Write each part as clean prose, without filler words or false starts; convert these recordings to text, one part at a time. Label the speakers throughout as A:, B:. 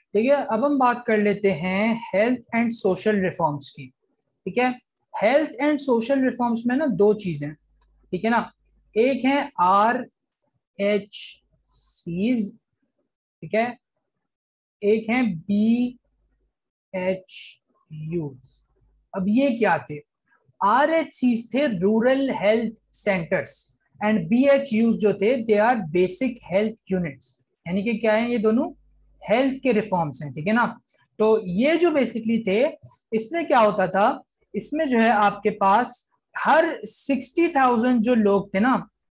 A: ठीक है, अब हम बात कर लेते हैं हेल्थ एंड सोशल रिफॉर्म्स की। ठीक है, हेल्थ एंड सोशल रिफॉर्म्स में ना दो चीजें, ठीक है ना, एक है RHCs, ठीक है, एक है BHUs। अब ये क्या थे? RHCs थे rural health centres and BHUs जो थे they are basic health units, यानी कि क्या है, ये दोनों हेल्थ के रिफॉर्म्स हैं। ठीक है ना, तो ये जो बेसिकली थे, इसमें क्या होता था, इसमें जो है आपके पास हर 60,000 जो लोग थे ना,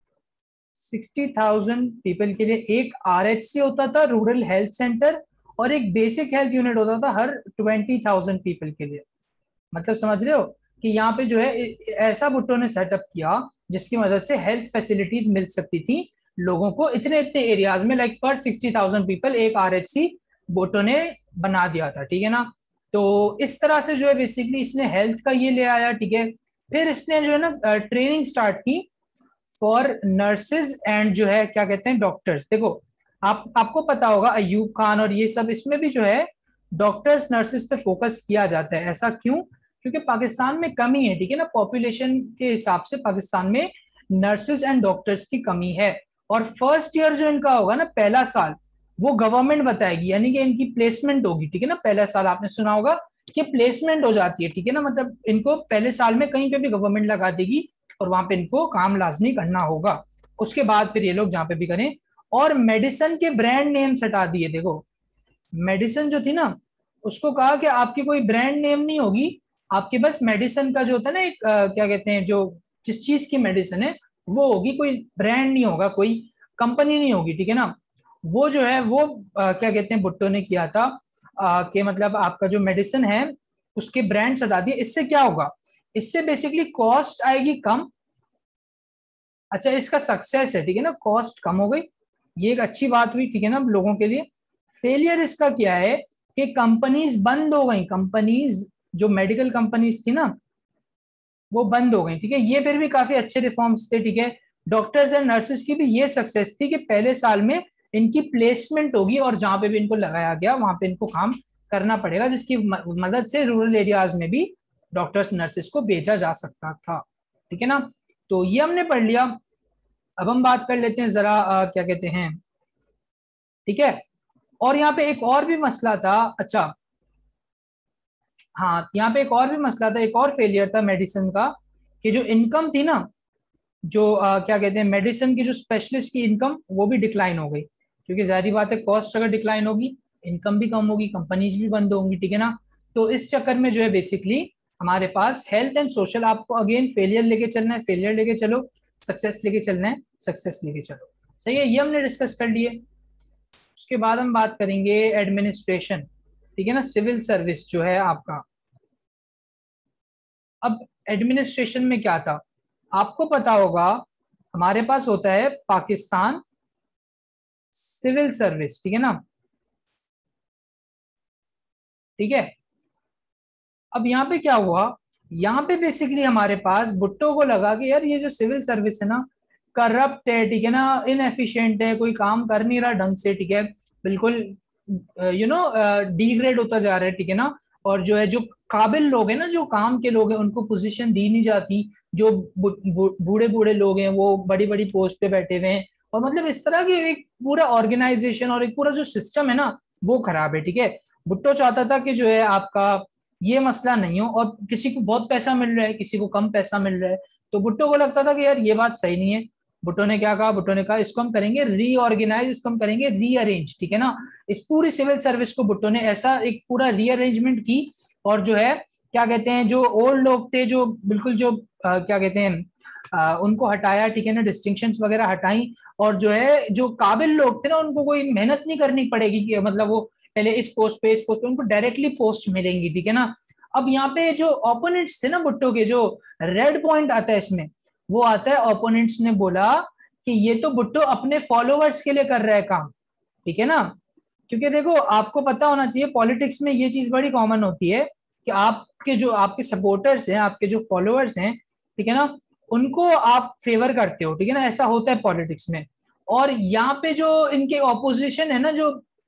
A: 60,000 पीपल के लिए एक RHC होता था, रूरल हेल्थ सेंटर, और एक बेसिक हेल्थ यूनिट होता था हर 20,000 पीपल के लिए। मतलब समझ रहे हो कि यहाँ पे जो है ऐसा भुट्टो ने सेटअप किया जिसकी मदद से हेल्थ फैसिलिटीज मिल सकती थी लोगों को इतने इतने एरियाज में, लाइक पर 60,000 पीपल एक RHC भुट्टो ने बना दिया था। ठीक है ना, तो इस तरह से जो है बेसिकली इसने हेल्थ का ये ले आया। ठीक है, फिर इसने जो है ना ट्रेनिंग स्टार्ट की फॉर नर्सेज एंड जो है क्या कहते हैं डॉक्टर्स। देखो, आपको पता होगा अयूब खान और ये सब, इसमें भी जो है डॉक्टर्स नर्सेज पे फोकस किया जाता है। ऐसा क्यों? क्योंकि पाकिस्तान में कमी है। ठीक है ना, पॉपुलेशन के हिसाब से पाकिस्तान में नर्सेज एंड डॉक्टर्स की कमी है। और फर्स्ट ईयर जो इनका होगा ना, पहला साल, वो गवर्नमेंट बताएगी, यानी कि इनकी प्लेसमेंट होगी। ठीक है ना, पहला साल आपने सुना होगा कि प्लेसमेंट हो जाती है। ठीक है ना, मतलब इनको पहले साल में कहीं पे भी गवर्नमेंट लगा देगी और वहां पे इनको काम लाजमी करना होगा। उसके बाद फिर ये लोग जहां पे भी करें। और मेडिसिन के ब्रांड नेम हटा दिए। देखो, मेडिसिन जो थी ना, उसको कहा कि आपकी कोई ब्रांड नेम नहीं होगी, आपके बस मेडिसिन का जो होता है ना एक क्या कहते हैं, जो जिस चीज की मेडिसिन है वो होगी, कोई ब्रांड नहीं होगा, कोई कंपनी नहीं होगी। ठीक है ना, वो जो है वो क्या कहते हैं भुट्टो ने किया था कि मतलब आपका जो मेडिसिन है उसके ब्रांड हटा दिए। इससे क्या होगा? इससे बेसिकली कॉस्ट आएगी कम। अच्छा, इसका सक्सेस है, ठीक है ना, कॉस्ट कम हो गई, ये एक अच्छी बात हुई। ठीक है ना, लोगों के लिए। फेलियर इसका क्या है कि कंपनीज बंद हो गई, कंपनीज जो मेडिकल कंपनीज थी ना वो बंद हो गई। ठीक है, ये फिर भी काफी अच्छे रिफॉर्म्स थे। ठीक है, डॉक्टर्स एंड नर्सेज की भी ये सक्सेस थी कि पहले साल में इनकी प्लेसमेंट होगी और जहां पे भी इनको लगाया गया वहां पे इनको काम करना पड़ेगा, जिसकी मदद से रूरल एरियाज में भी डॉक्टर्स नर्सेज को भेजा जा सकता था। ठीक है ना, तो ये हमने पढ़ लिया। अब हम बात कर लेते हैं जरा क्या कहते हैं, ठीक है, और यहाँ पे एक और भी मसला था। अच्छा, हाँ, यहाँ पे एक और भी मसला था, एक और फेलियर था मेडिसिन का, कि जो इनकम थी ना, जो क्या कहते हैं मेडिसिन की जो स्पेशलिस्ट की इनकम, वो भी डिक्लाइन हो गई। क्योंकि जाहिर बात है, कॉस्ट अगर डिक्लाइन होगी, इनकम भी कम होगी, कंपनीज भी बंद होंगी। ठीक है ना, तो इस चक्कर में जो है बेसिकली हमारे पास हेल्थ एंड सोशल, आपको अगेन फेलियर लेके चलना है, फेलियर लेके चलो, सक्सेस लेके चलना है, सक्सेस लेके चलो। सही है, ये हमने डिस्कस कर लिए। उसके बाद हम बात करेंगे एडमिनिस्ट्रेशन। ठीक है ना, सिविल सर्विस जो है आपका। अब एडमिनिस्ट्रेशन में क्या था, आपको पता होगा, हमारे पास होता है पाकिस्तान सिविल सर्विस। ठीक है ना, ठीक है। अब यहाँ पे क्या हुआ, यहाँ पे बेसिकली हमारे पास भुट्टो को लगा कि यार ये जो सिविल सर्विस है ना, करप्ट है। ठीक है ना, इनएफिशिएंट है, कोई काम कर नहीं रहा ढंग से। ठीक है, बिल्कुल डिग्रेड होता जा रहा है। ठीक है ना, और जो है जो काबिल लोग हैं ना, जो काम के लोग हैं, उनको पोजीशन दी नहीं जाती। जो बूढ़े बूढ़े लोग हैं वो बड़ी बड़ी पोस्ट पे बैठे हुए हैं, और मतलब इस तरह की एक पूरा ऑर्गेनाइजेशन और एक पूरा जो सिस्टम है ना वो खराब है। ठीक है, भुट्टो चाहता था कि जो है आपका ये मसला नहीं हो, और किसी को बहुत पैसा मिल रहा है, किसी को कम पैसा मिल रहा है, तो भुट्टो को लगता था कि यार ये बात सही नहीं है। भुट्टो ने क्या कहा, भुट्टो ने कहा इसको हम करेंगे रीऑर्गेनाइज, इसको हम करेंगे रीअरेंज। ठीक है ना, इस पूरी सिविल सर्विस को भुट्टो ने ऐसा एक पूरा रीअरेंजमेंट की, और जो है क्या कहते हैं, जो ओल्ड लोग थे, जो बिल्कुल जो क्या कहते हैं उनको हटाया। ठीक है ना, डिस्टिंक्शंस वगैरह हटाई, और जो है जो काबिल लोग थे ना, उनको कोई मेहनत नहीं करनी पड़ेगी कि मतलब वो पहले इस पोस्ट पे उनको डायरेक्टली पोस्ट मिलेंगी। ठीक है ना, अब यहाँ पे जो ओपोनेंट्स थे ना भुट्टो के, जो रेड पॉइंट आता है इसमें, वो आता है ओपोनेंट्स ने बोला कि ये तो भुट्टो अपने फॉलोवर्स के लिए कर रहा है काम। ठीक है ना, क्योंकि देखो आपको पता होना चाहिए, पॉलिटिक्स में ये चीज बड़ी कॉमन होती है कि आपके जो आपके सपोर्टर्स हैं, आपके जो फॉलोअर्स हैं, ठीक है ना, उनको आप फेवर करते हो। ठीक है ना, ऐसा होता है पॉलिटिक्स में। और यहाँ पे जो इनके ऑपोजिशन है ना, जो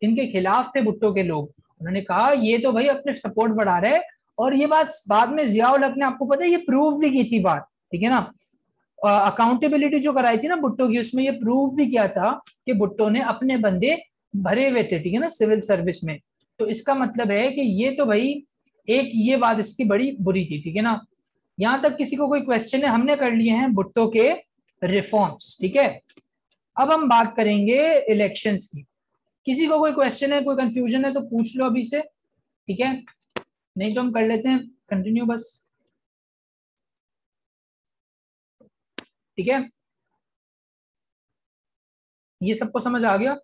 A: इनके खिलाफ थे भुट्टो के लोग। उन्होंने कहा ये तो भाई अपने सपोर्ट बढ़ा रहे, और ये बात बाद में जियाउल हक ने, आपको पता है, ये प्रूव भी की थी बात, ठीक है ना। अकाउंटेबिलिटी जो कराई थी ना भुट्टो की, उसमें ये प्रूव भी किया था कि भुट्टो ने अपने बंदे भरे हुए थे, ठीक है ना, सिविल सर्विस में। तो इसका मतलब है कि ये तो भाई एक ये बात इसकी बड़ी बुरी थी, ठीक है ना। यहां तक किसी को कोई क्वेश्चन है? हमने कर लिए हैं भुट्टो के रिफॉर्म्स, ठीक है। अब हम बात करेंगे इलेक्शंस की। किसी को कोई क्वेश्चन है, कोई कंफ्यूजन है तो पूछ लो अभी से, ठीक है, नहीं तो हम कर लेते हैं कंटिन्यू बस, ठीक है। ये सबको समझ आ गया?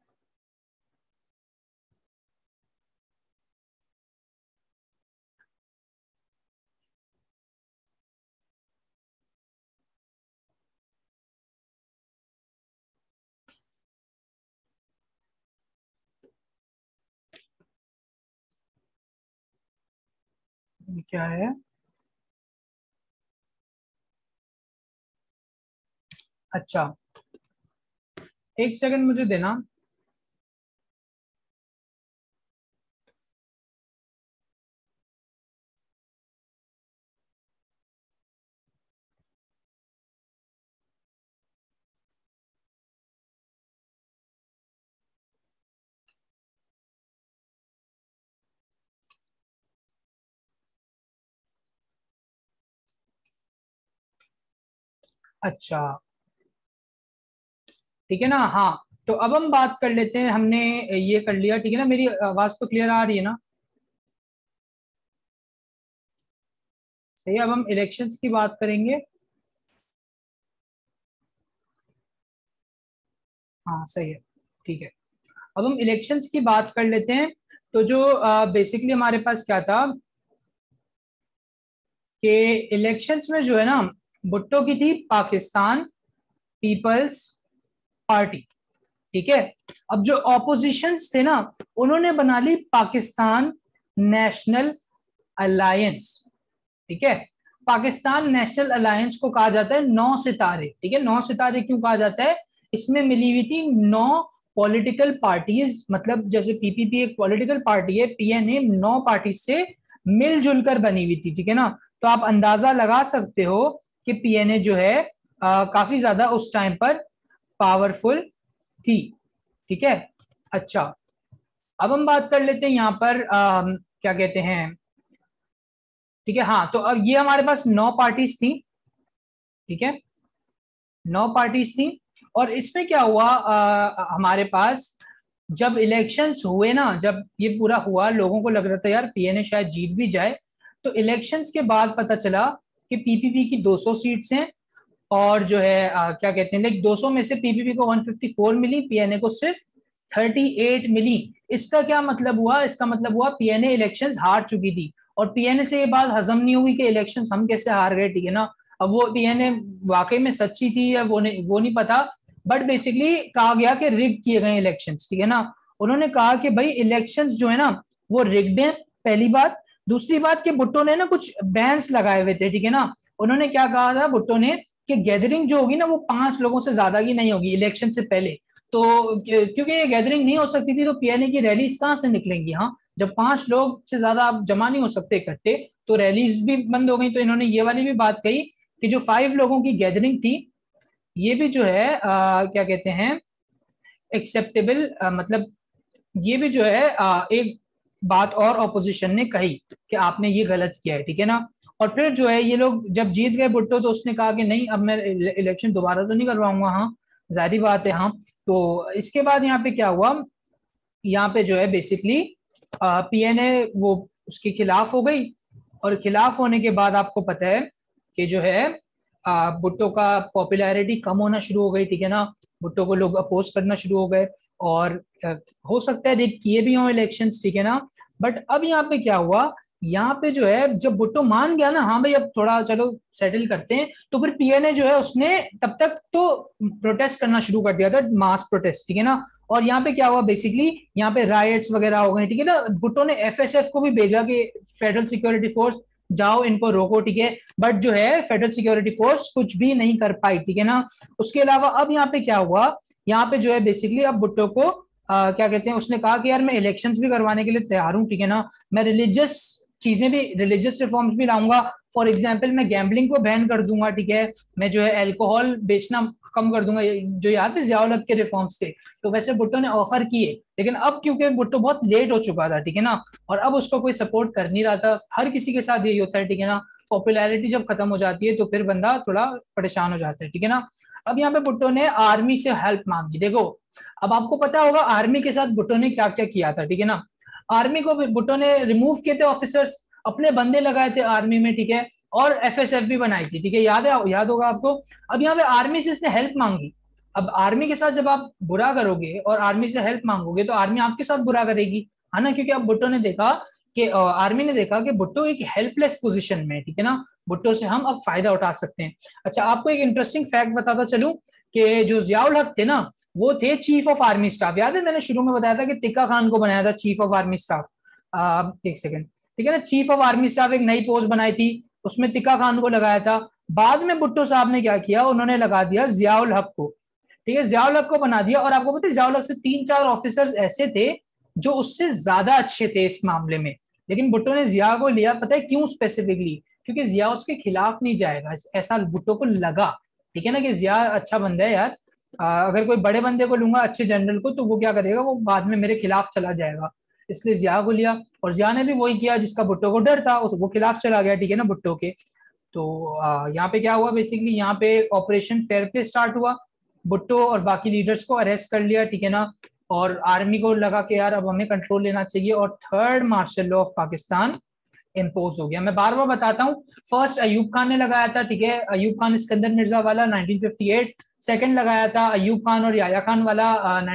A: ये क्या है? अच्छा, एक सेकंड मुझे देना। अच्छा, ठीक है ना। हाँ, तो अब हम बात कर लेते हैं, हमने ये कर लिया, ठीक है ना। मेरी आवाज तो क्लियर आ रही है ना? सही है, अब हम इलेक्शंस की बात करेंगे। हाँ सही है, ठीक है। अब हम इलेक्शंस की बात कर लेते हैं। तो जो बेसिकली हमारे पास क्या था कि इलेक्शंस में जो है ना, भुट्टो की थी पाकिस्तान पीपल्स पार्टी, ठीक है। अब जो ऑपोजिशंस थे ना, उन्होंने बना ली पाकिस्तान नेशनल अलायंस, ठीक है। पाकिस्तान नेशनल अलायंस को कहा जाता है नौ सितारे, ठीक है। नौ सितारे क्यों कहा जाता है? इसमें मिली हुई थी नौ पॉलिटिकल पार्टीज, मतलब जैसे पीपीपी एक पॉलिटिकल पार्टी है, पीएनए नौ पार्टी से मिलजुल कर बनी हुई थी, ठीक है ना। तो आप अंदाजा लगा सकते हो कि पीएनए जो है काफी ज्यादा उस टाइम पर पावरफुल थी, ठीक है। अच्छा, अब हम बात कर लेते हैं यहाँ पर क्या कहते हैं, ठीक है। हाँ, तो अब ये हमारे पास नौ पार्टीज थी, ठीक है, नौ पार्टीज थी। और इसमें क्या हुआ, हमारे पास जब इलेक्शंस हुए ना, जब ये पूरा हुआ, लोगों को लग रहा था यार पीएनए शायद जीत भी जाए। तो इलेक्शंस के बाद पता चला कि पीपीपी की 200 सीट्स हैं, और जो है क्या कहते हैं, लाइक 200 में से पीपीपी को 154 मिली, पीएनए को सिर्फ 38 मिली। इसका क्या मतलब हुआ? इसका मतलब हुआ पीएनए इलेक्शंस हार चुकी थी, और पीएनए से ये बात हजम नहीं हुई कि इलेक्शंस हम कैसे हार गए, ठीक है ना। अब वो पीएनए वाकई में सच्ची थी या वो नहीं पता, बट बेसिकली कहा गया कि रिग किए गए इलेक्शंस, ठीक है ना। उन्होंने कहा कि भाई इलेक्शंस जो है ना वो रिग्ड हैं, पहली बात। दूसरी बात कि भुट्टो ने ना कुछ बैन्स लगाए हुए थे, ठीक है ना। उन्होंने क्या कहा था भुट्टो ने कि गैदरिंग जो होगी ना वो 5 लोगों से ज्यादा की नहीं होगी इलेक्शन से पहले। तो क्योंकि ये गैदरिंग नहीं हो सकती थी, तो पीएनए की रैलीज कहाँ से निकलेंगी? हाँ, जब 5 लोग से ज्यादा आप जमा नहीं हो सकते इकट्ठे, तो रैलीज भी बंद हो गई। तो इन्होंने ये वाली भी बात कही कि जो 5 लोगों की गैदरिंग थी, ये भी जो है क्या कहते हैं, एक्सेप्टेबल, मतलब ये भी जो है एक बात और ऑपोजिशन ने कही कि आपने ये गलत किया है, ठीक है ना। और फिर जो है ये लोग जब जीत गए भुट्टो, तो उसने कहा कि नहीं, अब मैं इलेक्शन दोबारा तो नहीं करवाऊंगा। हाँ, जाहिर बात है। हाँ, तो इसके बाद यहाँ पे क्या हुआ, यहाँ पे जो है बेसिकली पीएनए वो उसके खिलाफ हो गई, और खिलाफ होने के बाद आपको पता है कि जो है भुट्टो का पॉपुलैरिटी कम होना शुरू हो गई, ठीक है ना। भुट्टो को लोग अपोज करना शुरू हो गए, और हो सकता है रिग किए भी हों इलेक्शंस, ठीक है ना। बट अब यहाँ पे क्या हुआ, यहाँ पे जो है जब भुट्टो मान गया ना, हाँ भाई अब थोड़ा चलो सेटल करते हैं, तो फिर पीएनए जो है उसने तब तक तो प्रोटेस्ट करना शुरू कर दिया था, मास प्रोटेस्ट, ठीक है ना। और यहाँ पे क्या हुआ बेसिकली, यहाँ पे राइट्स वगैरह हो गए, ठीक है ना। भुट्टो ने एफएसएफ को भी भेजा कि फेडरल सिक्योरिटी फोर्स जाओ इनको रोको, ठीक है। बट जो है फेडरल सिक्योरिटी फोर्स कुछ भी नहीं कर पाई, ठीक है ना। उसके अलावा अब यहाँ पे क्या हुआ, यहाँ पे जो है बेसिकली अब भुट्टो को क्या कहते हैं, उसने कहा कि यार मैं इलेक्शंस भी करवाने के लिए तैयार हूँ, ठीक है ना, मैं रिलीजियस चीजें भी, रिलीजियस रिफॉर्म्स भी लाऊंगा। फॉर एग्जाम्पल मैं गैम्बलिंग को बैन कर दूंगा, ठीक है, मैं जो है अल्कोहल बेचना कम कर दूंगा, जो याद है जियाउल हक के रिफॉर्म्स थे। तो वैसे भुट्टो ने ऑफर किए, लेकिन अब क्योंकि भुट्टो बहुत लेट हो चुका था, ठीक है ना, और अब उसको कोई सपोर्ट कर नहीं रहा था। हर किसी के साथ यही होता है, ठीक है ना, पॉपुलैरिटी जब खत्म हो जाती है तो फिर बंदा थोड़ा परेशान हो जाता है, ठीक है ना। अब यहाँ पे भुट्टो ने आर्मी से हेल्प मांगी। देखो, अब आपको पता होगा आर्मी के साथ भुट्टो ने क्या क्या किया था, ठीक है ना। आर्मी को भुट्टो ने रिमूव किए थे ऑफिसर्स, अपने बंदे लगाए थे आर्मी में, ठीक है, और एफएसएफ भी बनाई थी, ठीक है, याद है, याद होगा आपको। अब यहाँ पे आर्मी से इसने हेल्प मांगी। अब आर्मी के साथ जब आप बुरा करोगे और आर्मी से हेल्प मांगोगे तो आर्मी आपके साथ बुरा करेगी, है ना, क्योंकि अब भुट्टो ने देखा कि आर्मी ने देखा कि भुट्टो एक हेल्पलेस पोजीशन में है, ठीक है ना, भुट्टो से हम अब फायदा उठा सकते हैं। अच्छा, आपको एक इंटरेस्टिंग फैक्ट बताता चलूं कि जो जियाउल हक थे ना, वो थे चीफ ऑफ आर्मी स्टाफ। याद है मैंने शुरू में बताया था कि तिक्का खान को बनाया था चीफ ऑफ आर्मी स्टाफ। एक सेकेंड, ठीक है ना, चीफ ऑफ आर्मी स्टाफ एक नई पोस्ट बनाई थी, उसमें तिक्का खान को लगाया था। बाद में भुट्टो साहब ने क्या किया, उन्होंने लगा दिया जियाउल हक को, ठीक है, जियाउल हक को बना दिया। और आपको पता है जियाउल हक से 3-4 ऑफिसर्स ऐसे थे जो उससे ज्यादा अच्छे थे इस मामले में, लेकिन भुट्टो ने जिया को लिया। पता है क्यों स्पेसिफिकली? क्योंकि जिया उसके खिलाफ नहीं जाएगा, ऐसा भुट्टो को लगा, ठीक है ना, कि जिया अच्छा बंदा है यार। अगर कोई बड़े बंदे को लूंगा, अच्छे जनरल को, तो वो क्या करेगा, वो बाद में मेरे खिलाफ चला जाएगा, इसलिए जिया को लिया। और जिया ने भी वही किया जिसका भुट्टो को डर था, वो खिलाफ चला गया, ठीक है ना, भुट्टो के। तो यहाँ पे क्या हुआ बेसिकली, यहाँ पे ऑपरेशन फेयर प्ले स्टार्ट हुआ, भुट्टो और बाकी लीडर्स को अरेस्ट कर लिया, ठीक है ना, और आर्मी को लगा कि यार अब हमें कंट्रोल लेना चाहिए, और third martial law of Pakistan impose हो गया। मैं बार बार बताता हूँ, फर्स्ट अयूब खान ने लगाया था, ठीक है, अयूब खान इस्कंदर मिर्जा वाला 1958, सेकंड लगाया था अयूब खान और याया खान वाला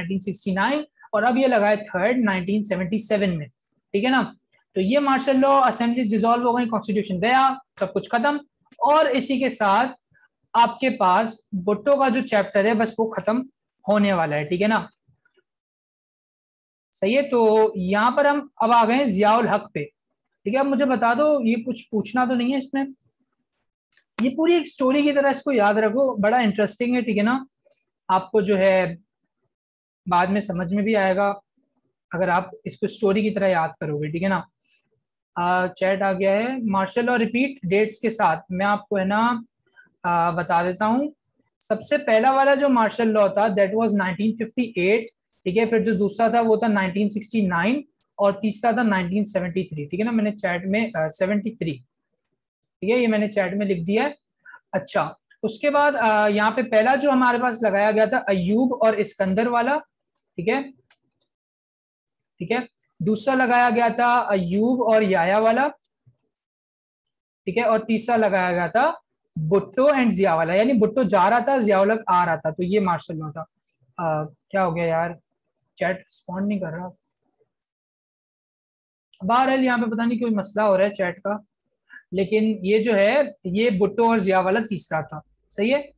A: 1969, और अब ये लगाया थर्ड 1977 में, ठीक है ना। तो ये मार्शल लॉ, असेंबलीज डिसॉल्व हो गई, कॉन्स्टिट्यूशन गया, सब कुछ खत्म। और इसी के साथ आपके पास भुट्टो का जो चैप्टर है बस वो खत्म होने वाला है, ठीक है ना। सही है, तो यहाँ पर हम अब आ गए हैं जियाउल हक पे, ठीक है। अब मुझे बता दो, ये कुछ पूछना तो नहीं है इसमें, ये पूरी एक स्टोरी की तरह इसको याद रखो, बड़ा इंटरेस्टिंग है, ठीक है ना, आपको जो है बाद में समझ में भी आएगा अगर आप इसको स्टोरी की तरह याद करोगे, ठीक है ना। चैट आ गया है, मार्शल और रिपीट डेट्स के साथ मैं आपको है ना बता देता हूँ। सबसे पहला वाला जो मार्शल लॉ था दैट वाज 1958, ठीक है, फिर जो दूसरा था वो था 1969, और तीसरा था 1973, ठीक है ना, मैंने चैट में 73, ठीक है, ये मैंने चैट में लिख दिया है। अच्छा, उसके बाद यहाँ पे पहला जो हमारे पास लगाया गया था अयूब और इस्कंदर वाला, ठीक है, ठीक है। दूसरा लगाया गया था अयूब और याया वाला, ठीक है, और तीसरा लगाया गया था भुट्टो एंड जिया वाला, यानी भुट्टो जा रहा था, जियाउल हक आ रहा था, तो ये मार्शल लॉ था। क्या हो गया यार, चैट रिस्पॉन्ड नहीं कर रहा। बहरहाल यहाँ पे पता नहीं कोई मसला हो रहा है चैट का, लेकिन ये जो है ये भुट्टो और जिया वाला तीसरा था, सही है।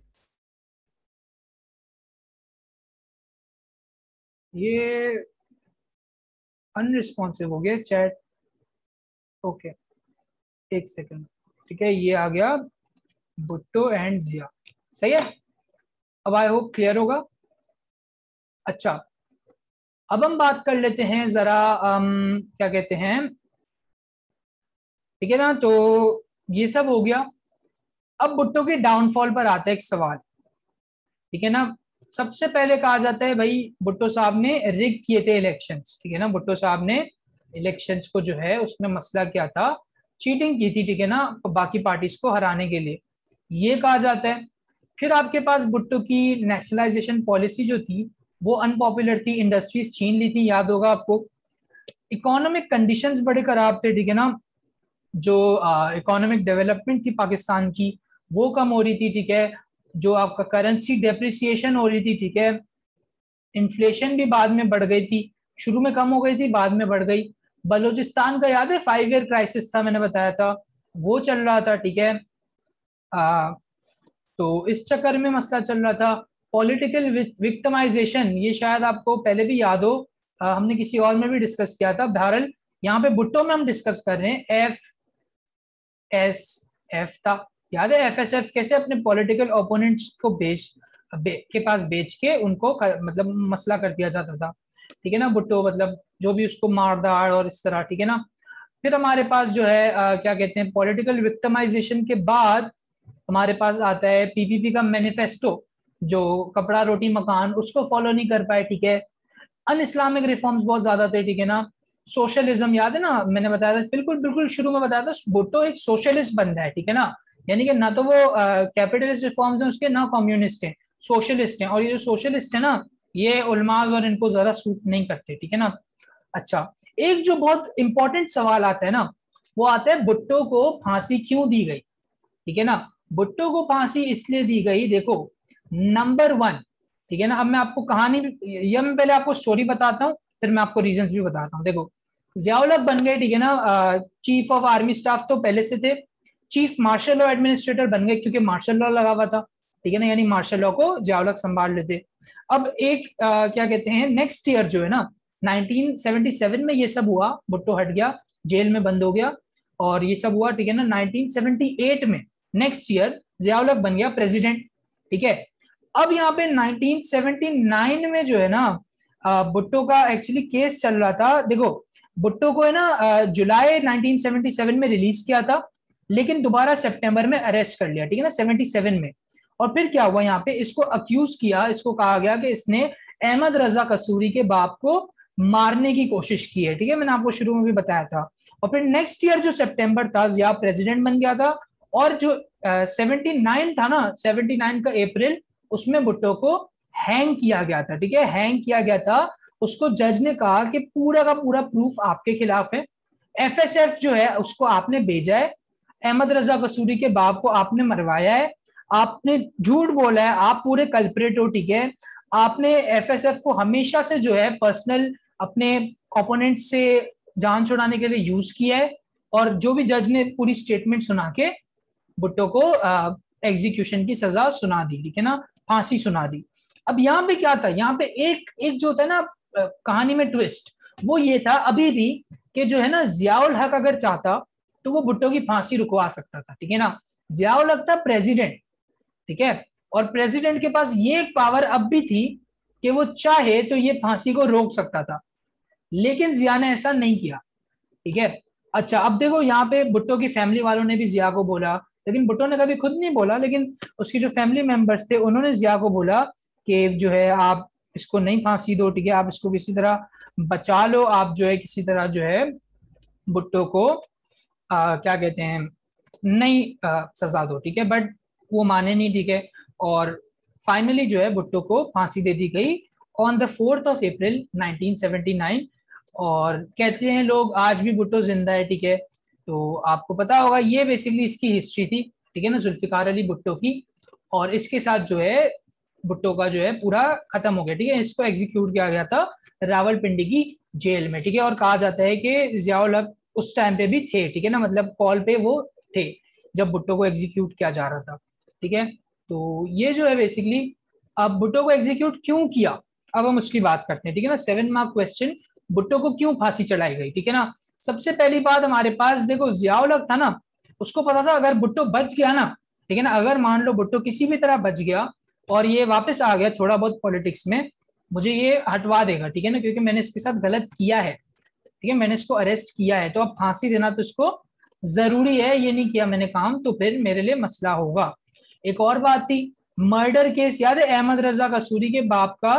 A: ये अनरिस्पॉन्सिव हो गया चैट, ओके, एक सेकंड, ठीक है, ये आ गया भुट्टो एंड जिया, सही है। अब आई होप क्लियर होगा। अच्छा, अब हम बात कर लेते हैं जरा, क्या कहते हैं, ठीक है ना, तो ये सब हो गया। अब भुट्टो के डाउनफॉल पर आता है एक सवाल, ठीक है ना। सबसे पहले कहा जाता है भाई भुट्टो साहब ने रिग किए थे इलेक्शंस, ठीक है ना, भुट्टो साहब ने इलेक्शंस को जो है उसमें मसला क्या था, चीटिंग की थी, ठीक है ना, बाकी पार्टीज को हराने के लिए, ये कहा जाता है। फिर आपके पास भुट्टो की नेशनलाइजेशन पॉलिसी जो थी वो अनपॉपुलर थी, इंडस्ट्रीज छीन ली थी, याद होगा आपको। इकोनॉमिक कंडीशंस बड़े खराब थे, ठीक है ना, जो इकोनॉमिक डेवलपमेंट थी पाकिस्तान की वो कम हो रही थी, ठीक है, जो आपका करेंसी डेप्रिसिएशन हो रही थी, ठीक है, इन्फ्लेशन भी बाद में बढ़ गई थी, शुरू में कम हो गई थी, बाद में बढ़ गई। बलूचिस्तान का याद है 5 ईयर क्राइसिस था, मैंने बताया था, वो चल रहा था, ठीक है। आ, तो इस चक्कर में मसला चल रहा था। पॉलिटिकल विक्टिमाइजेशन, ये शायद आपको पहले भी याद हो, हमने किसी और में भी डिस्कस किया था। बहरहाल यहाँ पे भुट्टो में हम डिस्कस कर रहे हैं, एफ था, याद है एफएसएफ कैसे अपने पॉलिटिकल ओपोनेंट्स को के पास बेच के उनको मतलब मसला कर दिया जाता था। ठीक है ना। भुट्टो मतलब जो भी उसको मार धाड़ और इस तरह, ठीक है ना। फिर हमारे पास जो है क्या कहते हैं, पॉलिटिकल विक्टिमाइजेशन के बाद हमारे पास आता है पीपीपी का मैनिफेस्टो, जो कपड़ा रोटी मकान उसको फॉलो नहीं कर पाए, ठीक है। अन इस्लामिक रिफॉर्म्स बहुत ज्यादा थे, ठीक है ना। सोशलिज्म याद है ना, मैंने बताया था बिल्कुल बिल्कुल शुरू में बताया था, भुट्टो एक सोशलिस्ट बंदा है, ठीक है ना। यानी कि ना तो वो कैपिटलिस्ट रिफॉर्म्स हैं उसके, ना कम्युनिस्ट हैं, सोशलिस्ट हैं। और ये जो सोशलिस्ट है ना, ये उलमाज और इनको जरा सूट नहीं करते, ठीक है ना। अच्छा, एक जो बहुत इंपॉर्टेंट सवाल आता है ना, वो आता है भुट्टो को फांसी क्यों दी गई, ठीक है ना। भुट्टो को फांसी इसलिए दी गई, देखो, नंबर वन, ठीक है ना। अब मैं आपको कहानी ये मैं पहले आपको स्टोरी बताता हूँ, फिर मैं आपको रीजंस भी बताता हूँ। देखो, जियाउल हक बन गए, ठीक है ना, चीफ ऑफ आर्मी स्टाफ तो पहले से थे, चीफ मार्शल लॉ एडमिनिस्ट्रेटर बन गए क्योंकि मार्शल लॉ लगा हुआ था, ठीक है ना, यानी मार्शल लॉ को जियाउल हक संभाल लेते। अब एक क्या कहते हैं, नेक्स्ट ईयर जो है ना 1977 में ये सब हुआ, भुट्टो हट गया, जेल में बंद हो गया और ये सब हुआ, ठीक है ना। 1978 में नेक्स्ट ईयर जियाउल हक बन गया प्रेसिडेंट, ठीक है। अब यहाँ पे 1979 में जो है ना भुट्टो का एक्चुअली केस चल रहा था। देखो, भुट्टो को है ना जुलाई 1977 में रिलीज किया था, लेकिन दोबारा सितंबर में अरेस्ट कर लिया, ठीक है ना, 77 में। और फिर क्या हुआ, यहाँ पे इसको अक्यूज किया, इसको कहा गया कि इसने अहमद रजा कसूरी के बाप को मारने की कोशिश की है, ठीक है, मैंने आपको शुरू में भी बताया था। और फिर नेक्स्ट ईयर जो सितंबर था, जिया प्रेसिडेंट बन गया था, और जो 79 था ना, 79 का अप्रैल, उसमें भुट्टो को हैंग किया गया था, ठीक है, हैंग किया गया था। उसको जज ने कहा कि पूरा का पूरा प्रूफ आपके खिलाफ है, एफएसएफ जो है उसको आपने भेजा है, अहमद रजा कसूरी के बाप को आपने मरवाया है, आपने झूठ बोला है, आप पूरे कल्प्रेट हो, ठीक है। आपने एफएसएफ को हमेशा से जो है पर्सनल अपने ओपोनेंट से जान छुड़ाने के लिए यूज किया है। और जो भी जज ने पूरी स्टेटमेंट सुना के भुट्टो को एग्जीक्यूशन की सजा सुना दी, ठीक है ना, फांसी सुना दी। अब यहाँ पे क्या था, यहाँ पे एक एक जो था ना कहानी में ट्विस्ट, वो ये था अभी भी कि जो है ना जियाउल हक अगर चाहता तो वो भुट्टो की फांसी रुकवा सकता था, ठीक है ना। जियाउल हक था प्रेसिडेंट, ठीक है, और प्रेसिडेंट के पास ये एक पावर अब भी थी कि वो चाहे तो ये फांसी को रोक सकता था, लेकिन जिया ने ऐसा नहीं किया, ठीक है। अच्छा, अब देखो यहाँ पे भुट्टो की फैमिली वालों ने भी जिया को बोला, लेकिन भुट्टो ने कभी खुद नहीं बोला, लेकिन उसके जो फैमिली मेंबर्स थे उन्होंने जिया को बोला कि जो है आप इसको नहीं फांसी दो, ठीक है, आप इसको किसी तरह बचा लो, आप जो है किसी तरह जो है भुट्टो को क्या कहते हैं, नहीं सजा दो, ठीक है। बट वो माने नहीं, ठीक है। और फाइनली जो है भुट्टो को फांसी दे दी गई on the 4th of April 1979। और कहते हैं लोग आज भी भुट्टो जिंदा है, ठीक है। तो आपको पता होगा ये बेसिकली इसकी हिस्ट्री थी, ठीक है ना, जुल्फिकार अली भुट्टो की। और इसके साथ जो है भुट्टो का जो है पूरा खत्म हो गया, ठीक है। इसको एग्जीक्यूट किया गया था रावलपिंडी की जेल में, ठीक है। और कहा जाता है कि जियाउल हक उस टाइम पे भी थे, ठीक है ना, मतलब कॉल पे वो थे जब भुट्टो को एग्जीक्यूट किया जा रहा था, ठीक है। तो ये जो है बेसिकली, अब भुट्टो को एग्जीक्यूट क्यों किया, अब हम उसकी बात करते हैं, ठीक है ना। 7 मार्क क्वेश्चन, भुट्टो को क्यों फांसी चढ़ाई गई, ठीक है ना। सबसे पहली बात हमारे पास, देखो जियाउल हक था ना, उसको पता था अगर भुट्टो बच गया ना, ठीक है ना, अगर मान लो भुट्टो किसी भी तरह बच गया और ये वापस आ गया थोड़ा बहुत पॉलिटिक्स में, मुझे ये हटवा देगा, ठीक है ना, क्योंकि मैंने इसके साथ गलत किया है, ठीक है, मैंने इसको अरेस्ट किया है, तो अब फांसी देना तो इसको जरूरी है, ये नहीं किया मैंने काम तो फिर मेरे लिए मसला होगा। एक और बात थी, मर्डर केस याद है, अहमद रजा कसूरी के बाप का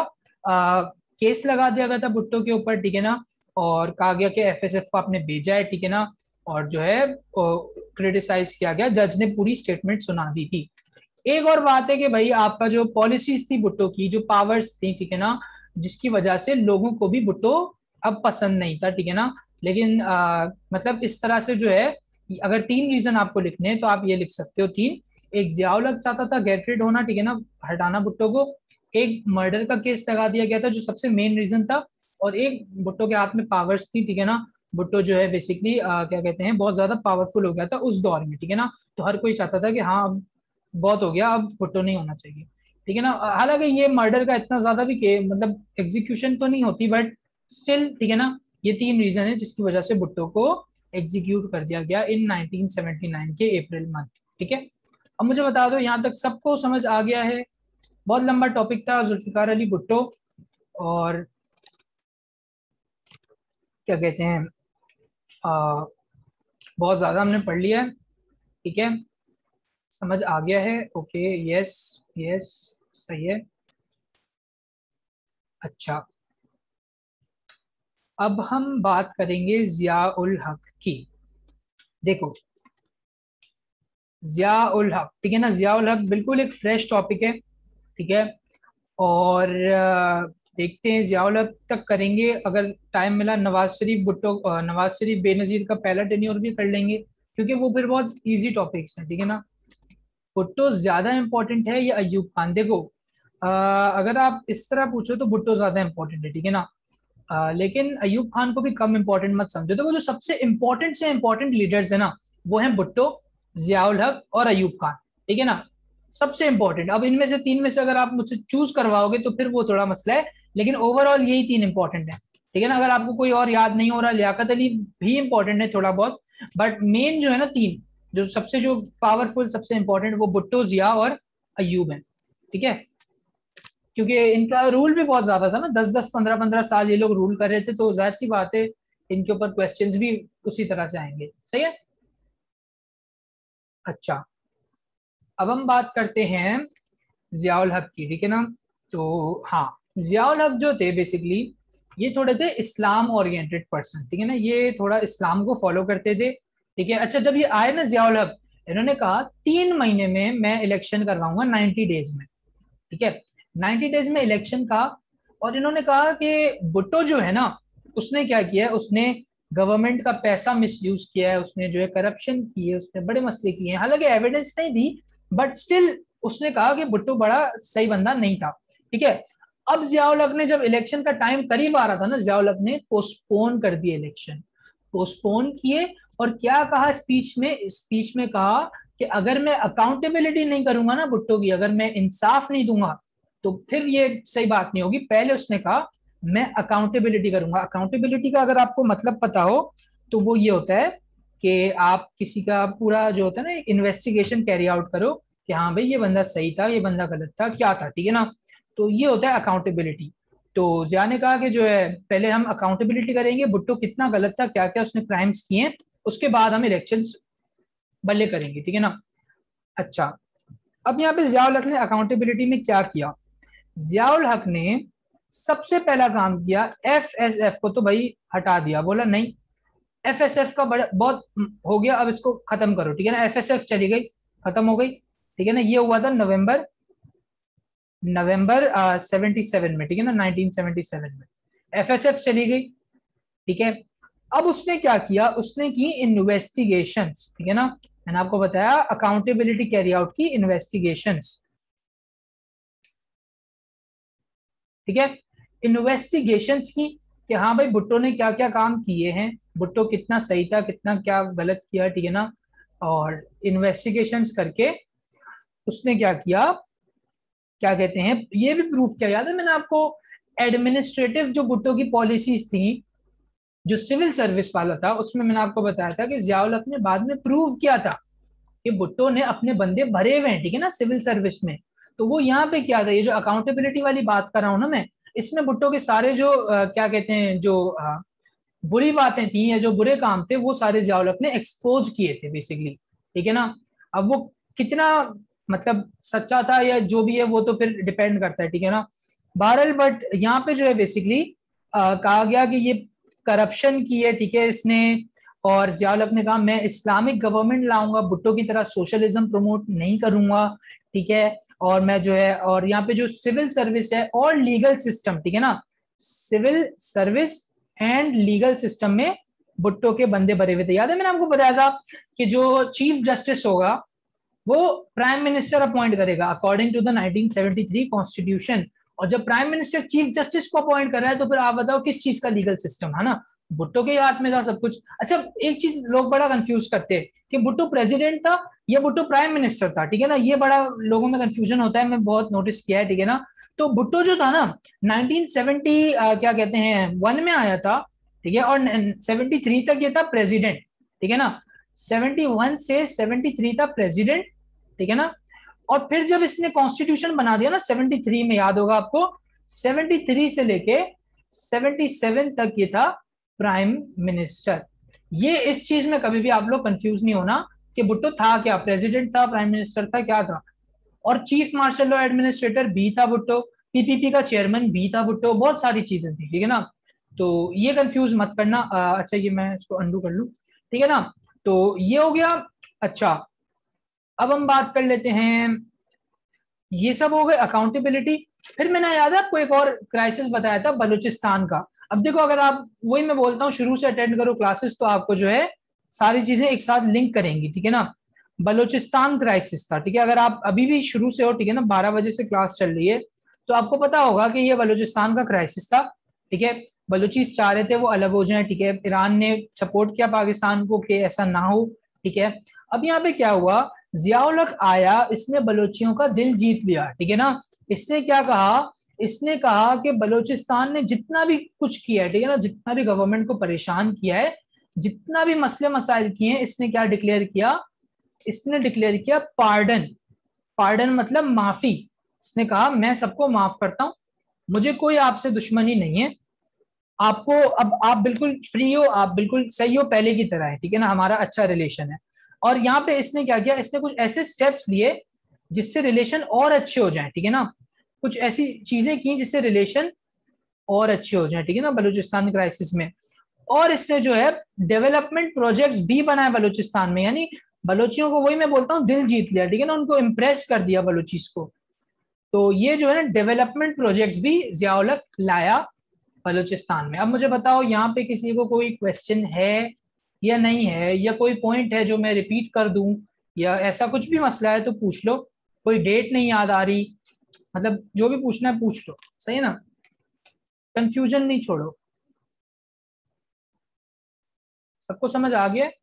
A: केस लगा दिया गया था भुट्टो के ऊपर, ठीक है ना। और कहा गया कि एफएसएफ को आपने भेजा है, ठीक है ना। और जो है क्रिटिसाइज किया गया, जज ने पूरी स्टेटमेंट सुना दी थी। एक और बात है कि भाई आपका जो पॉलिसीज थी भुट्टो की, जो पावर्स थी, ठीक है ना, जिसकी वजह से लोगों को भी भुट्टो अब पसंद नहीं था, ठीक है ना। लेकिन मतलब इस तरह से जो है, अगर 3 रीजन आपको लिखने हैं तो आप ये लिख सकते हो 3। एक जियाउल हक चाहता था गेट रिड होना, ठीक है ना, हटाना भुट्टो को। एक मर्डर का केस लगा दिया गया था जो सबसे मेन रीजन था। और एक भुट्टो के हाथ में पावर्स थी, ठीक है ना। भुट्टो जो है बेसिकली क्या कहते हैं, बहुत ज्यादा पावरफुल हो गया था उस दौर में, ठीक है ना। तो हर कोई चाहता था कि हाँ अब बहुत हो गया, अब भुट्टो नहीं होना चाहिए, ठीक है ना। हालांकि ये मर्डर का इतना ज्यादा भी के मतलब एग्जीक्यूशन तो नहीं होती, बट स्टिल, ठीक है ना। ये 3 रीजन है जिसकी वजह से भुट्टो को एग्जीक्यूट कर दिया गया इन 1979 के अप्रैल मंथ, ठीक है। अब मुझे बता दो यहाँ तक सबको समझ आ गया है। बहुत लंबा टॉपिक था जुल्फिकार अली भुट्टो। और क्या कहते हैं, आ, बहुत ज्यादा हमने पढ़ लिया है, ठीक है, समझ आ गया है, ओके, यस, यस, सही है। अच्छा, अब हम बात करेंगे जिया उल हक की। देखो, जिया उल हक, ठीक है ना, जिया उल हक बिल्कुल एक फ्रेश टॉपिक है, ठीक है। और देखते हैं, जिया उल हक तक करेंगे, अगर टाइम मिला नवाज शरीफ भुट्टो, नवाज शरीफ बेनजीर का पहला टेन्योर भी कर लेंगे, क्योंकि वो फिर बहुत इजी टॉपिक्स हैं, ठीक है ना। भुट्टो ज्यादा इंपॉर्टेंट है या अयूब खान? देखो, अगर आप इस तरह पूछो तो भुट्टो ज्यादा इंपॉर्टेंट है, ठीक है ना। लेकिन अयूब खान को भी कम इंपॉर्टेंट मत समझो। तो वो जो सबसे इंपॉर्टेंट से इंपॉर्टेंट लीडर्स है ना, वो हैं भुट्टो, जियाउल हक और अयूब खान, ठीक है ना। सबसे इंपॉर्टेंट, अब इनमें से तीन में से अगर आप मुझसे चूज करवाओगे तो फिर वो थोड़ा मसला है, लेकिन ओवरऑल यही तीन इंपॉर्टेंट है, ठीक है ना। अगर आपको कोई और याद नहीं हो रहा, लियाकत अली भी इंपॉर्टेंट है थोड़ा बहुत, बट मेन जो है ना तीन, जो पावरफुल सबसे इंपॉर्टेंट, वो भुट्टो, जिया और अयूब है, ठीक है। क्योंकि इनका रूल भी बहुत ज्यादा था ना, 10-10 15-15 साल ये लोग रूल कर रहे थे, तो जाहिर सी बात है इनके ऊपर क्वेश्चंस भी उसी तरह से आएंगे, सही है। अच्छा, अब हम बात करते हैं जियाउल हक की, ठीक है ना। तो हाँ, जियाउल हक जो थे बेसिकली, ये थोड़े थे इस्लाम ओरिएंटेड पर्सन, ठीक है ना, ये थोड़ा इस्लाम को फॉलो करते थे, ठीक है। अच्छा, जब ये आए ना जियाउल हक, इन्होंने कहा 3 महीने में मैं इलेक्शन करवाऊंगा, 90 डेज में, ठीक है, 90 डेज में इलेक्शन का। और इन्होंने कहा कि भुट्टो जो है ना, उसने क्या किया है, उसने गवर्नमेंट का पैसा मिसयूज किया है, उसने जो है करप्शन की है, उसने बड़े मसले किए हैं, हालांकि एविडेंस नहीं दी, बट स्टिल उसने कहा कि भुट्टो बड़ा सही बंदा नहीं था, ठीक है। अब जियाउल हक ने, जब इलेक्शन का टाइम करीब आ रहा था ना, जियाउल हक ने पोस्टपोन कर दिए इलेक्शन, पोस्टपोन किए। और क्या कहा स्पीच में कहा कि अगर मैं अकाउंटेबिलिटी नहीं करूंगा ना भुट्टो की, अगर मैं इंसाफ नहीं दूंगा, तो फिर ये सही बात नहीं होगी। पहले उसने कहा मैं अकाउंटेबिलिटी करूंगा। अकाउंटेबिलिटी का अगर आपको मतलब पता हो, तो वो ये होता है कि आप किसी का पूरा जो होता है ना इन्वेस्टिगेशन कैरी आउट करो, कि हाँ भाई ये बंदा सही था, ये बंदा गलत था, क्या था, ठीक है ना। तो ये होता है अकाउंटेबिलिटी। तो जिया ने कहा कि जो है पहले हम अकाउंटेबिलिटी करेंगे, भुट्टो कितना गलत था, क्या क्या उसने क्राइम्स किए, उसके बाद हम इलेक्शंस भले करेंगे, ठीक है ना। अच्छा, अब यहाँ पे जियाउल हक ने अकाउंटेबिलिटी में क्या किया? जियाउल हक ने सबसे पहला काम किया, एफएसएफ को तो भाई हटा दिया, बोला नहीं, एफएसएफ का बड़ा बहुत हो गया, अब इसको खत्म करो, ठीक है ना। एफएसएफ चली गई, खत्म हो गई, ठीक है ना। ये हुआ था नवंबर नवंबर 77 में, ठीक है ना, 1977 में एफएसएफ चली गई, ठीक है। अब उसने क्या किया, उसने की इन्वेस्टिगेशंस, ठीक है ना। मैंने आपको बताया अकाउंटेबिलिटी कैरी आउट की इन्वेस्टिगेशंस, ठीक है। इन्वेस्टिगेशंस की कि हाँ भाई भुट्टो ने क्या क्या काम किए हैं, भुट्टो कितना सही था, कितना क्या गलत किया, ठीक है ना। और इन्वेस्टिगेशंस करके उसने क्या किया, क्या कहते हैं, ये भी प्रूफ किया, याद है मैंने आपको, एडमिनिस्ट्रेटिव जो भुट्टो की पॉलिसीज थी, जो सिविल सर्विस वाला था, उसमें मैंने आपको बताया था कि जियाउल हक ने बाद में प्रूव किया था कि भुट्टो ने अपने बंदे भरे हुए हैं, ठीक है ना, सिविल सर्विस में। तो वो यहाँ पे क्या था, ये जो अकाउंटेबिलिटी वाली बात कर रहा हूं ना मैं, इसमें भुट्टो के सारे जो क्या कहते हैं, जो बुरी बातें थी या जो बुरे काम थे, वो सारे जियाउल हक ने एक्सपोज किए थे बेसिकली, ठीक है ना। अब वो कितना मतलब सच्चा था या जो भी है, वो तो फिर डिपेंड करता है, ठीक है ना। बहरहाल, बट यहाँ पे जो है बेसिकली कहा गया कि ये करप्शन की है, ठीक है, इसने। और जियाउल हक ने कहा मैं इस्लामिक गवर्नमेंट लाऊंगा, भुट्टो की तरह सोशलिज्म प्रमोट नहीं करूंगा, ठीक है। और मैं जो है, और यहाँ पे जो सिविल सर्विस है और लीगल सिस्टम, ठीक है ना, civil service and legal system में भुट्टो के बंदे भरे हुए थे। याद है मैंने आपको बताया था कि जो चीफ जस्टिस होगा, वो प्राइम मिनिस्टर अपॉइंट करेगा अकॉर्डिंग टू द 1973 कॉन्स्टिट्यूशन। और जब प्राइम मिनिस्टर चीफ जस्टिस को अपॉइंट कर रहा है, तो फिर आप बताओ किस चीज का लीगल सिस्टम है ना, भुट्टो के हाथ में था सब कुछ। अच्छा, एक चीज लोग बड़ा कंफ्यूज करते हैं कि भुट्टो प्रेसिडेंट था या भुट्टो प्राइम मिनिस्टर था, ठीक है ना, ये बड़ा लोगों में कंफ्यूजन होता है, मैं बहुत नोटिस किया है, ठीक है ना। तो भुट्टो जो था ना, 1970 क्या कहते हैं 1 में आया था, ठीक है, और 73 तक ये था प्रेसिडेंट, ठीक है ना। 71 से 73 था प्रेसिडेंट, ठीक है ना। और फिर जब इसने कॉन्स्टिट्यूशन बना दिया ना 73 में, याद होगा आपको, 73 से लेके 77 तक ये था प्राइम मिनिस्टर। ये इस चीज में कभी भी आप लोग कंफ्यूज नहीं होना कि भुट्टो था क्या, प्रेसिडेंट था, प्राइम मिनिस्टर था, क्या था। और चीफ मार्शल लॉ एडमिनिस्ट्रेटर भी था भुट्टो, पीपीपी का चेयरमैन भी था भुट्टो, बहुत सारी चीजें थी, ठीक है ना। तो ये कंफ्यूज मत करना। अच्छा ये मैं इसको अंडू कर लूं, ठीक है ना। तो ये हो गया। अच्छा, अब हम बात कर लेते हैं, ये सब हो गए अकाउंटेबिलिटी। फिर मैंने याद है आपको एक और क्राइसिस बताया था बलूचिस्तान का। अब देखो, अगर आप, वही मैं बोलता हूँ, शुरू से अटेंड करो क्लासेस तो आपको जो है सारी चीजें एक साथ लिंक करेंगी, ठीक है ना। बलूचिस्तान क्राइसिस था, ठीक है, अगर आप अभी भी शुरू से हो, ठीक है ना, 12 बजे से क्लास चल रही है, तो आपको पता होगा कि ये बलूचिस्तान का क्राइसिस था, ठीक है। बलूचिस चाह रहे थे वो अलग हो जाए, ठीक है, ईरान ने सपोर्ट किया पाकिस्तान को कि ऐसा ना हो, ठीक है। अब यहाँ पे क्या हुआ, जियाउल हक आया, इसने बलोचियों का दिल जीत लिया, ठीक है ना। इसने क्या कहा, इसने कहा कि बलूचिस्तान ने जितना भी कुछ किया है, ठीक है ना, जितना भी गवर्नमेंट को परेशान किया है, जितना भी मसले मसाइल किए हैं, इसने क्या डिक्लेयर किया, इसने डिक्लेयर किया पार्डन। पार्डन मतलब माफी। इसने कहा मैं सबको माफ करता हूं, मुझे कोई आपसे दुश्मनी नहीं है, आपको अब आप बिल्कुल फ्री हो, आप बिल्कुल सही हो, पहले की तरह है, ठीक है ना, हमारा अच्छा रिलेशन है। और यहाँ पे इसने क्या किया, इसने कुछ ऐसे स्टेप्स लिए जिससे रिलेशन और अच्छे हो जाए, ठीक है ना। कुछ ऐसी चीजें की जिससे रिलेशन और अच्छे हो जाए, ठीक है ना, बलूचिस्तान क्राइसिस में। और इसने जो है डेवलपमेंट प्रोजेक्ट्स भी बनाए बलूचिस्तान में, यानी बलोचियों को, वही मैं बोलता हूँ, दिल जीत लिया, ठीक है ना, उनको इम्प्रेस कर दिया बलूचिस को। तो ये जो है ना डेवलपमेंट प्रोजेक्ट्स भी जियाउल हक लाया बलूचिस्तान में। अब मुझे बताओ, यहाँ पे किसी को कोई क्वेश्चन है या नहीं है, या कोई पॉइंट है जो मैं रिपीट कर दूं, या ऐसा कुछ भी मसला है तो पूछ लो। कोई डेट नहीं याद आ रही, मतलब जो भी पूछना है पूछ लो, सही है ना, कंफ्यूजन नहीं छोड़ो। सबको समझ आ गया?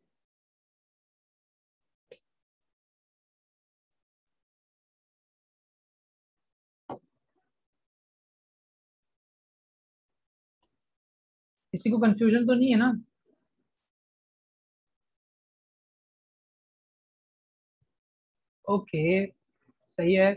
A: किसी को कंफ्यूजन तो नहीं है ना? ओके, सही है।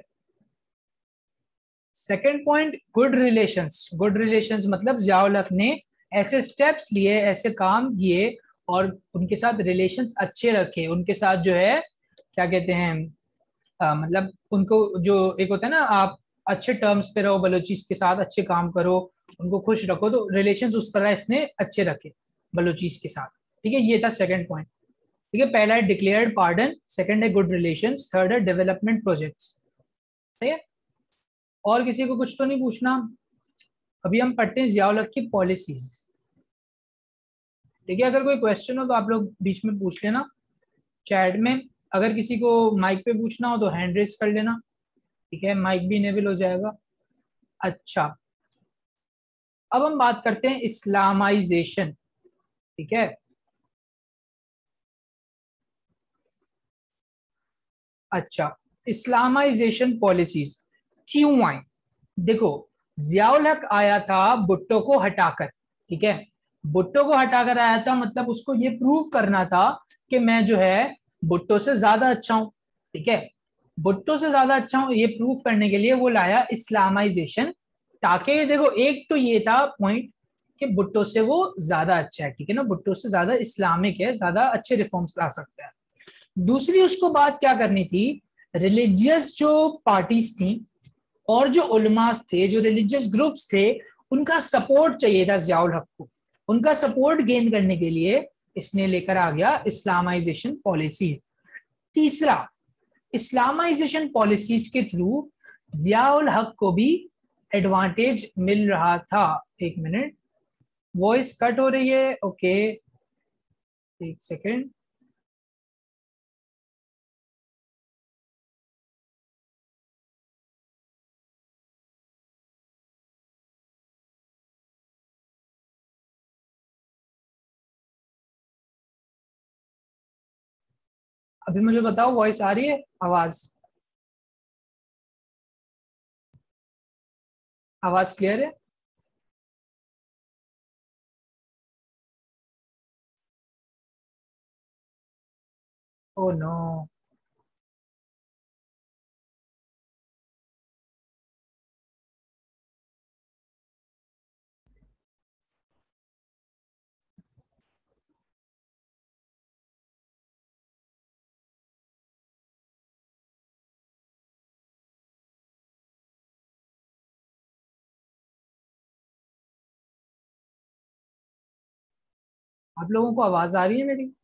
A: Second point, good relations. Good relations मतलब जियाउल हक ने ऐसे स्टेप्स लिए, ऐसे काम किए, और उनके साथ रिलेशंस अच्छे रखे, उनके साथ जो है क्या कहते हैं, मतलब उनको जो एक होता है ना, आप अच्छे टर्म्स पे रहो बलूचिस के साथ, अच्छे काम करो, उनको खुश रखो, तो रिलेशंस उस तरह इसने अच्छे रखे बलूचिस के साथ, ठीक है। ये था सेकंड पॉइंट, ठीक है। पहला है डिक्लेयर्ड पार्डन, सेकंड है गुड रिलेशंस, थर्ड है डेवलपमेंट प्रोजेक्ट्स, ठीक है। और किसी को कुछ तो नहीं पूछना? अभी हम पढ़ते हैं जियाउल हक की पॉलिसीज, ठीक है। अगर कोई क्वेश्चन हो तो आप लोग बीच में पूछ लेना चैट में। अगर किसी को माइक पे पूछना हो तो हैंड रेस कर लेना, ठीक है, माइक भी इनेबल हो जाएगा। अच्छा, अब हम बात करते हैं इस्लामाइजेशन, ठीक है। अच्छा, इस्लामाइजेशन पॉलिसीज क्यों आई? देखो, जियाउल हक आया था भुट्टो को हटाकर, ठीक है। भुट्टो को हटाकर आया था, मतलब उसको ये प्रूव करना था कि मैं जो है भुट्टो से ज्यादा अच्छा हूं, ठीक है। भुट्टो से ज्यादा अच्छा हूं, ये प्रूव करने के लिए वो लाया इस्लामाइजेशन, ताकि देखो, एक तो ये था पॉइंट कि भुट्टो से वो ज्यादा अच्छा है, ठीक है ना, भुट्टो से ज्यादा इस्लामिक है, ज्यादा अच्छे रिफॉर्म्स ला सकता है। दूसरी उसको बात क्या करनी थी, रिलीजियस जो पार्टीज थी और जो उलमास थे, जो रिलीजियस ग्रुप्स थे, उनका सपोर्ट चाहिए था जियाउल हक को। उनका सपोर्ट गेन करने के लिए इसने लेकर आ गया इस्लामाइजेशन पॉलिसी। तीसरा, इस्लामाइजेशन पॉलिसीज के थ्रू जियाउल हक को भी एडवांटेज मिल रहा था। एक मिनट, वॉइस कट हो रही है, ओके, एक सेकेंड। अभी मुझे बताओ, वॉइस आ रही है, आवाज, आवाज क्लियर है? Oh no. आप लोगों को आवाज आ रही है मेरी?